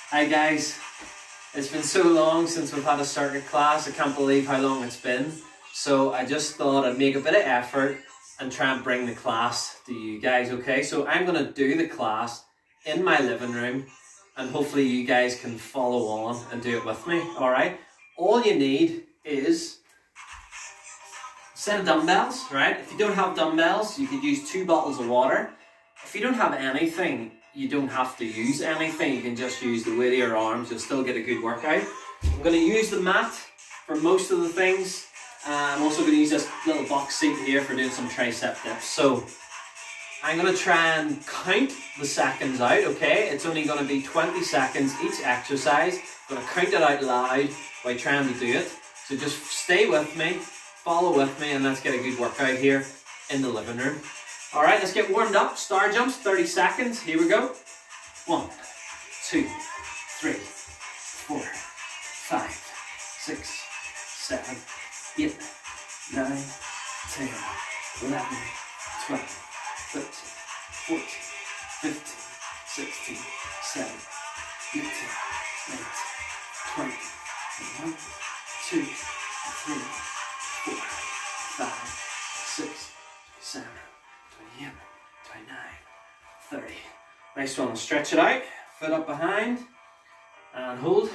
Hi guys, it's been so long since we've had a circuit class. I can't believe how long it's been. So I just thought I'd make a bit of effort and try and bring the class to you guys, okay? So I'm going to do the class in my living room and hopefully you guys can follow on and do it with me, alright? All you need is a set of dumbbells, right? If you don't have dumbbells, you could use 2 bottles of water. If you don't have anything, you don't have to use anything. You can just use the weight of your arms. You'll still get a good workout. I'm going to use the mat for most of the things. I'm also going to use this little box seat here for doing some tricep dips. So I'm going to try and count the seconds out, okay? It's only going to be 20 seconds each exercise. I'm going to count it out loud while trying to do it. So just stay with me, follow with me, and let's get a good workout here in the living room. Alright, let's get warmed up. Star jumps, 30 seconds. Here we go. 1, 2, 3, 4, 5, 6, 7, 8, 9, 10, 11, 12, 13, 14, 15, 16, 17, 18, 19, 20, 21, 2, 3, 4, 5, 6, 7, 28, 29, 30. Nice one. Stretch it out. Foot up behind. And hold.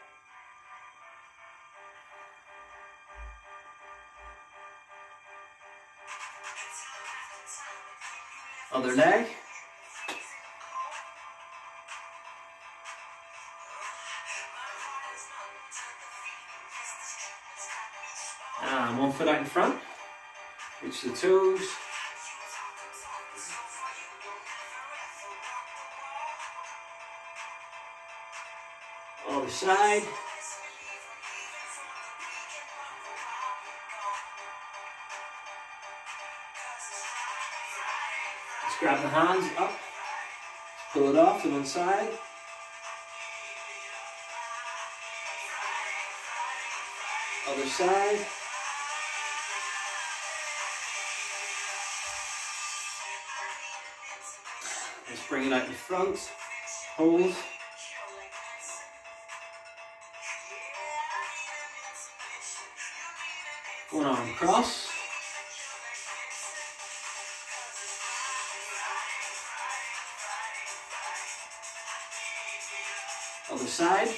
Other leg. And one foot out in front. Reach the toes. Other side. Let's grab the hands up, pull it off to one side. Other side. Let's bring it out in front, hold. One arm across. Other side.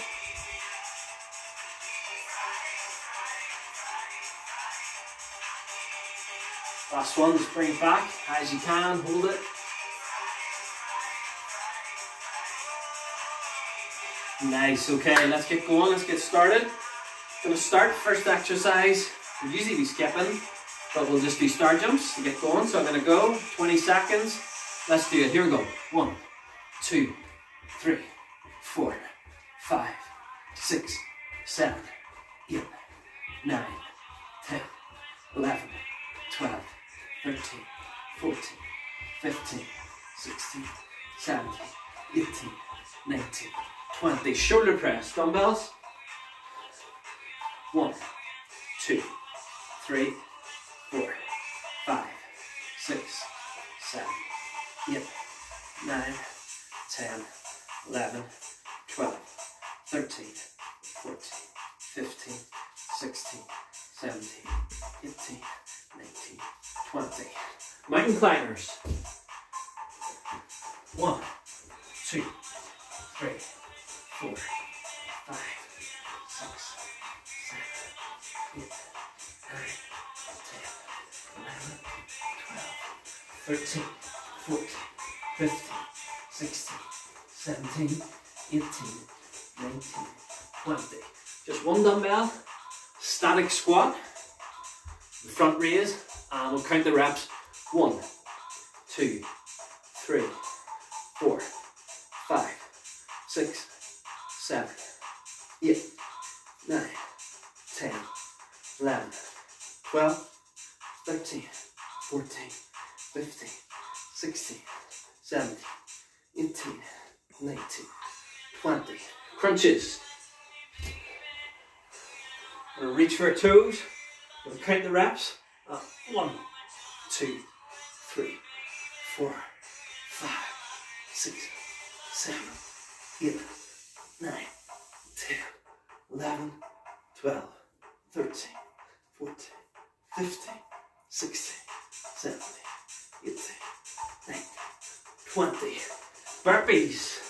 Last one, just bring it back as you can, hold it. Nice, okay, let's get going, let's get started. Gonna start first exercise. We'll usually be skipping, but we'll just do star jumps to get going. So I'm going to go, 20 seconds. Let's do it. Here we go. 1, 2, 3, 4, 5, 6, 7, 8, 9, 10, 11, 12, 13, 14, 15, 16, 17, 18, 19, 20. Shoulder press, dumbbells. 1, 2, 3, 4, 5, 6, 7, 8, 9, 10, 11, 12, 13, 14, 15, 16, 17, 18, 19, 20. Mountain climbers. 1, 2, 3, 4, 5, 6, 7, 8, 9, 10, 11, 12, 13, 14, 15, 16, 17, 18, 19, 20. Just one dumbbell, static squat, the front raise, and we'll count the reps. 1, 2, 3, 4, 5, 6, 7, 8, 9, 10, 11, 12, 13, 14, 15, 16, 17, 18, 19, 20. Crunches. We're going to reach for our toes. We'll count the reps. 1, 2, 3, 4, 5, 6, 7, 8, 9, 10, 11, 12, 13, 14, 15, 16, 17, 18, 19, 20. Burpees.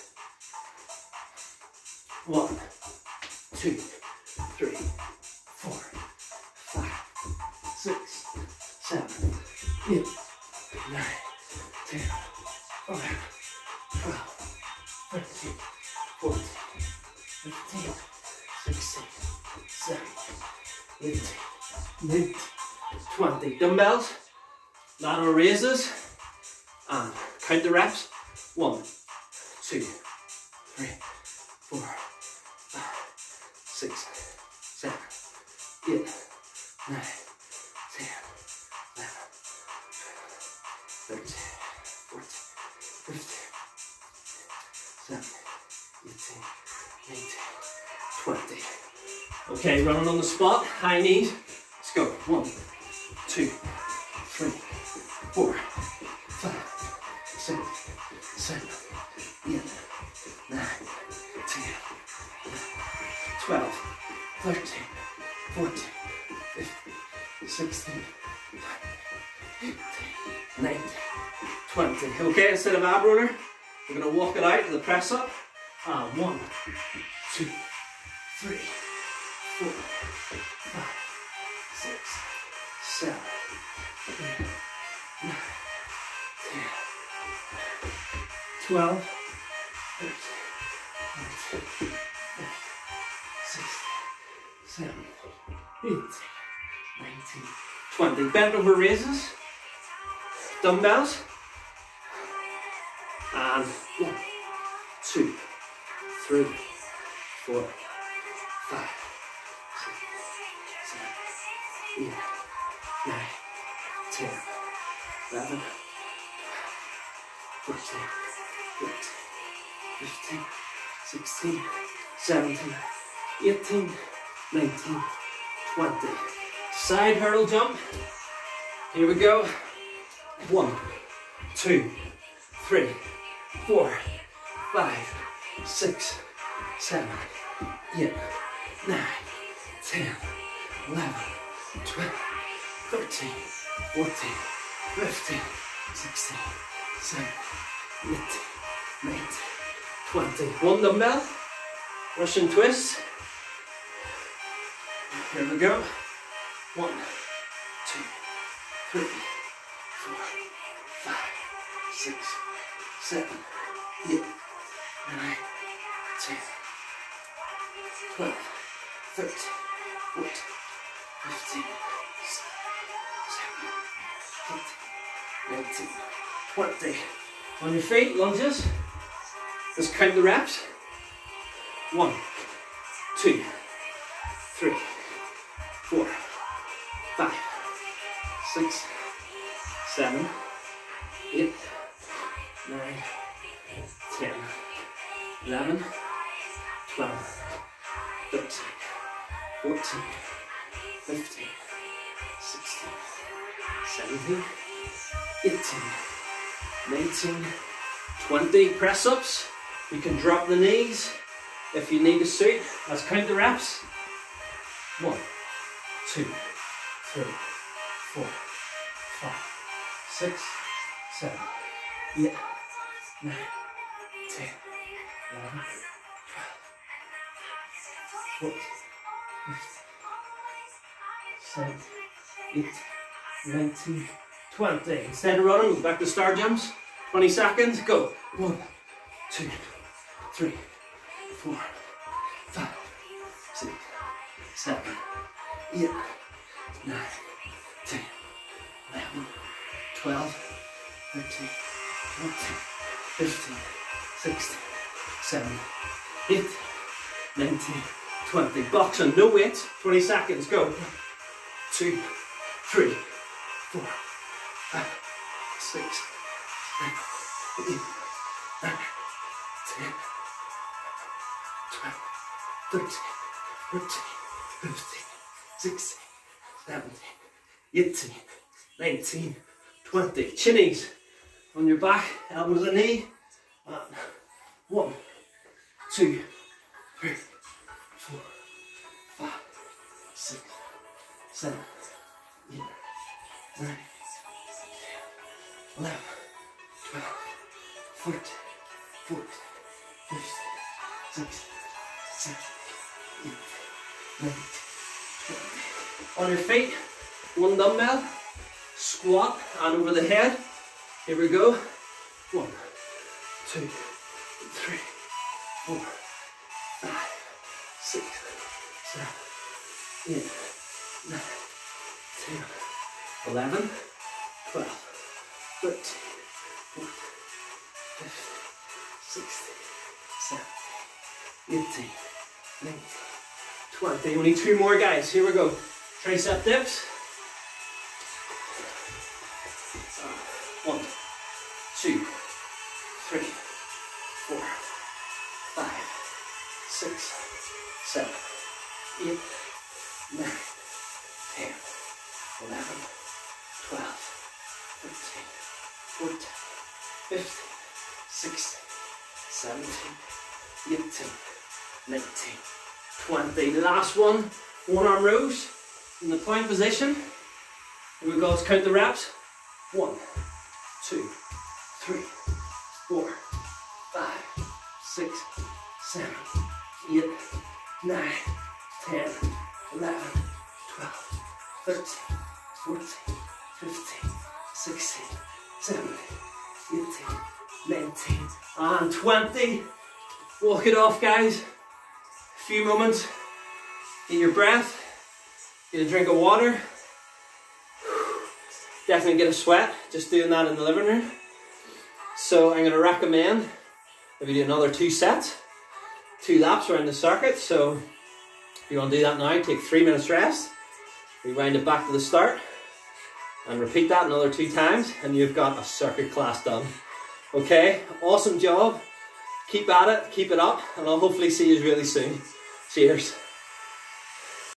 1, 2, 3, 4, 5, 6, 7, 8, 9, 10, 11, 12, 13, 14, 15, 16, 17, 18, 19, 20. Dumbbells, lateral raises, and count the reps. 1, 2, 3, 4, 5, 6, 7, 8, 9, 10, 11, 12, 13, 14, 15, 17, 18, 19, 20. Okay, running on the spot, high knees. Let's go. 1, 2, 3, 4, 5, 6, 7, 8, 9, 10, 12, 13, 14, 15, 16, 17, 18, 19, 20. Okay, instead of ab roller, we're going to walk it out to the press up. 1, 2, 3, 4, 5, 6, 7, 8, 9, 10, 12, 13, 14, 15, 16, 17, 18, 19, 20. Bent over raises, dumbbells, and 1, 2, 3, 4, 5, 6, 7, 8, 9, 10, 11, 12, 13, 14, 15, 16, 17, 18, 19, 20. Side hurdle jump. Here we go. 1, 2, 3, 4, 5, 6, 7, 8, 9, 10, 11, 12, 13, 14, 15, 16, 17, 18, 19, 20. One dumbbell, Russian twist. Here we go. 1, 2, 3, 4, 5, 6, 7, 8, 9, 10, 12, 13, 14, 15, 16, 17, 18, 19, 20. On your feet, lunges. Let's count the reps. 1, 2, 3, 4, 5, 6, 7, 8, 9, 10, 11, 12, 13, 14, 15, 16, 17, 18, 19, 20. Press ups. You can drop the knees if you need a suit. Let's count the reps. 1, 2, 3, 4, 5, 6, 7, 8, 9, 10, 11, 12, 14, 15, 17, 18, 19, 20. Instead of running, go back to star jumps. 20 seconds. Go. 1, 2, 3, 4, 5, 6, 7, 8, 9, 10, 11, 12, 13, 14, 15, 16, 17, 18, 19, 20. Boxing, no weights. 20 seconds. Go. 1, 2, 3, 4, 5, 6, 7, 8, 9, 10, 12, 13, 14, 15, 16, 17, 18, 19, 20. Chinnies on your back, elbows and knee. 1, 2, 3, 4, 5, 6, 7, 8, 9, 10, 11, 12, 14, 15, 16, 17, 18, 19, 20. On your feet, one dumbbell, squat and over the head. Here we go. 1, 2, 3, 4, 5, 6, 7, 8, 9, 10, 11, 12, 13, 14, 15, 16, 17, 18, 19, 20. Only 2 more, guys. Here we go. Tricep dips. 1, 2, 3, 4, 5, 6, 7, 8, 9, 10, 11, 12, 13, 14, 15, 16, 17, 18, 19, 20. Last one. One arm rows in the plank position. Here we go. Let's count the reps. 1, 2, 3, 4, 5, 6, 7, 8, 9, 10, 11, 12, 13, 14, 15, 16, 17, 18, 19, and 20. Walk it off, guys. A few moments. Get your breath. Get a drink of water. Definitely get a sweat just doing that in the living room. So I'm going to recommend maybe do another 2 sets, 2 laps around the circuit. So if you want to do that now, take 3 minutes rest, rewind it back to the start, and repeat that another 2 times, and you've got a circuit class done. Okay, awesome job. Keep at it, keep it up, and I'll hopefully see you really soon. Cheers.